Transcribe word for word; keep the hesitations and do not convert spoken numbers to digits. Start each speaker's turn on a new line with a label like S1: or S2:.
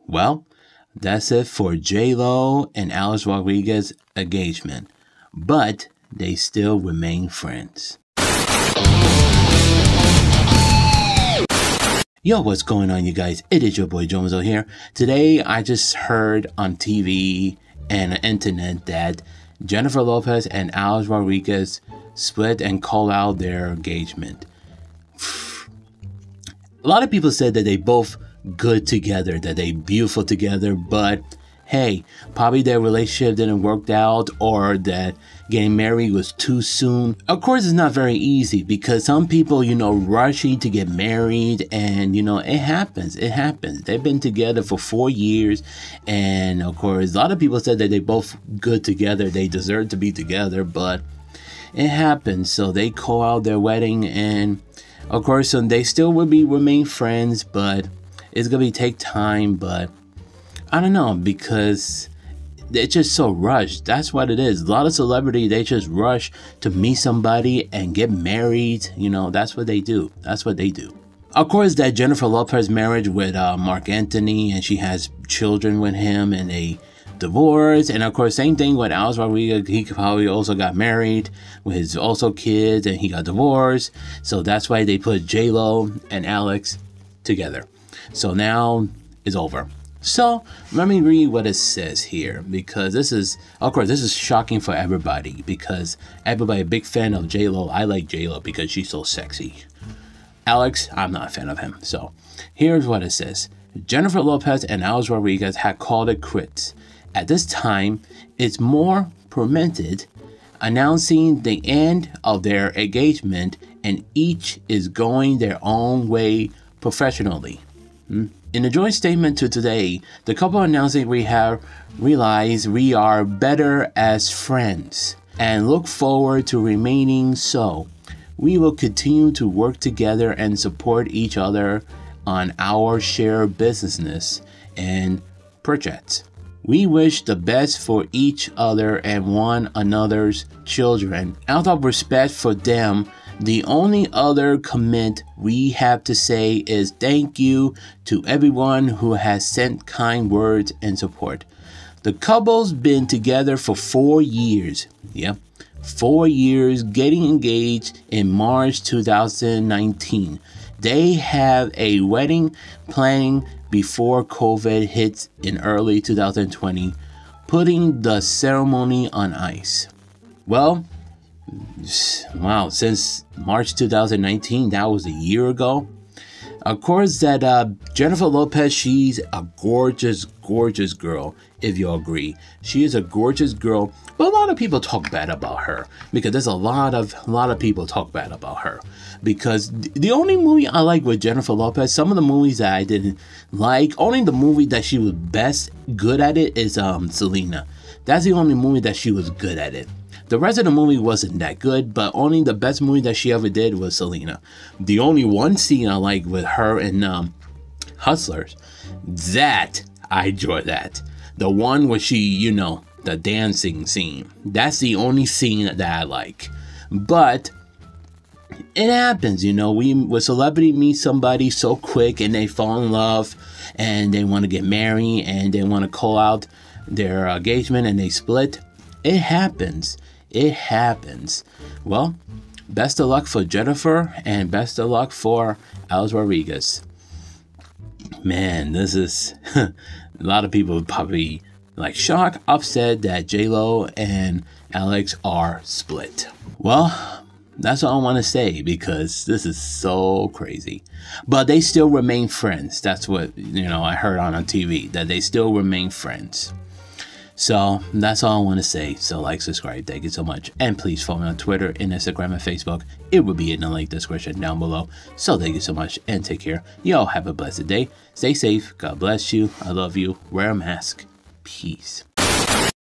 S1: Well, that's it for J Lo and Alex Rodriguez engagement. But they still remain friends. Yo, what's going on, you guys? It is your boy Jonezo here. Today, I just heard on T V and the internet that Jennifer Lopez and Alex Rodriguez split and called out their engagement. A lot of people said that they both good together, that they beautiful together, but hey, probably their relationship didn't work out, or that getting married was too soon. Of course, it's not very easy because some people, you know, rushing to get married, and you know, it happens. It happens. They've been together for four years, and of course, a lot of people said that they both good together. They deserve to be together, but it happens. So they call out their wedding, and of course, so they still will be remain friends, but it's gonna be take time. But I don't know, because it's just so rushed. That's what it is. A lot of celebrity, they just rush to meet somebody and get married. You know, that's what they do. That's what they do. Of course, that Jennifer Lopez marriage with uh, Mark Anthony, and she has children with him, and they divorced. And of course, same thing with Alex Rodriguez. He probably also got married with his also kids, and he got divorced. So that's why they put J Lo and Alex together. So now it's over. So let me read what it says here, because this is, of course, this is shocking for everybody, because everybody a big fan of J Lo. I like J Lo because she's so sexy. Alex, I'm not a fan of him. So here's what it says. Jennifer Lopez and Alex Rodriguez had called it quits. At this time, it's more permitted, announcing the end of their engagement, and each is going their own way professionally. Hmm? In a joint statement to Today, the couple announcing we have realized we are better as friends and look forward to remaining so. We will continue to work together and support each other on our shared business and projects. We wish the best for each other and one another's children. Out of respect for them, the only other comment we have to say is thank you to everyone who has sent kind words and support. The couple's been together for four years. Yep, four years, getting engaged in March two thousand nineteen. They have a wedding planning before COVID hits in early two thousand twenty, putting the ceremony on ice. Well, wow, since March two thousand nineteen, that was a year ago. Of course, that uh, Jennifer Lopez, she's a gorgeous, gorgeous girl, if you agree. She is a gorgeous girl, but a lot of people talk bad about her, because there's a lot of, a lot of people talk bad about her. Because the only movie I like with Jennifer Lopez, some of the movies that I didn't like, only the movie that she was best good at it is um, Selena. That's the only movie that she was good at it. The rest of the movie wasn't that good, but only the best movie that she ever did was Selena. The only one scene I like with her in um, Hustlers, that, I enjoy that. The one where she, you know, the dancing scene. That's the only scene that I like. But it happens, you know, we with celebrity meet somebody so quick and they fall in love and they want to get married and they want to call out their engagement and they split. It happens. It happens. Well, best of luck for Jennifer and best of luck for Alex Rodriguez. Man, this is a lot of people would probably like shocked, upset that J Lo and Alex are split. Well, that's all I want to say, because this is so crazy. But they still remain friends. That's what, you know, I heard on, on T V, that they still remain friends. So that's all I want to say. So like, subscribe, thank you so much. And please follow me on Twitter and Instagram and Facebook. It will be in the link description down below. So thank you so much and take care. Y'all have a blessed day. Stay safe. God bless you. I love you. Wear a mask. Peace.